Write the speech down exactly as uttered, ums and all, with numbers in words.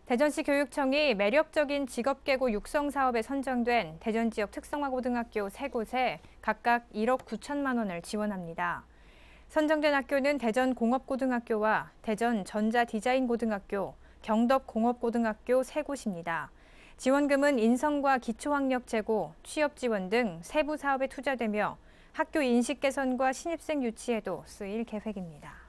대전시 교육청이 매력적인 직업계고 육성 사업에 선정된 대전 지역 특성화 고등학교 세 곳에 각각 일억 구천만 원을 지원합니다. 선정된 학교는 대전 공업고등학교와 대전 전자디자인고등학교, 경덕공업고등학교 세 곳입니다. 지원금은 인성과 기초학력 제고, 취업 지원 등 세부 사업에 투자되며 학교 인식 개선과 신입생 유치에도 쓰일 계획입니다.